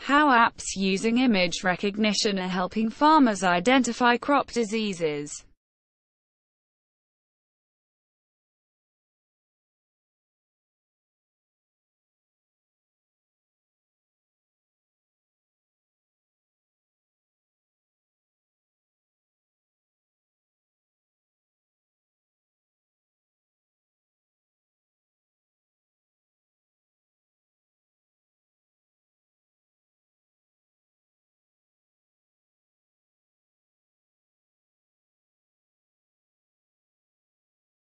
how apps using image recognition are helping farmers identify crop diseases.